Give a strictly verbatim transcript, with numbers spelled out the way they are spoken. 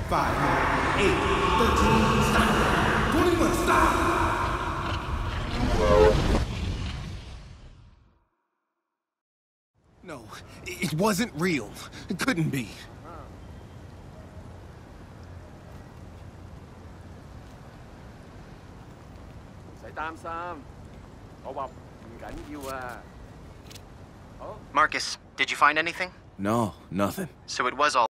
Five, eight, thirteen, stop! twenty-one, stop! No, it wasn't real. It couldn't be. 唔使擔心，我話唔緊要啊。好。 Marcus, did you find anything? No, nothing. So it was all